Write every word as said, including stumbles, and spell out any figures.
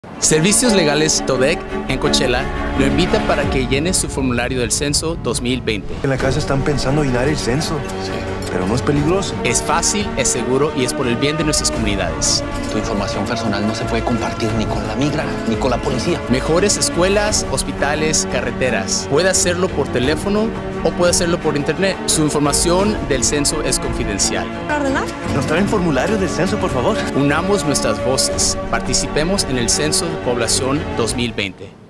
Servicios Legales Todec en Coachella lo invita para que llene su formulario del censo dos mil veinte. En la casa están pensando llenar el censo, sí, pero no es peligroso. Es fácil, es seguro y es por el bien de nuestras comunidades. Tu información personal no se puede compartir ni con la migra ni con la policía. Mejores escuelas, hospitales, carreteras. Puede hacerlo por teléfono o puede hacerlo por internet. Su información del censo es confidencial. ¿Ordenar? ¿Nos traen formulario del censo, por favor? Unamos nuestras voces. Participemos en el Censo de Población dos mil veinte.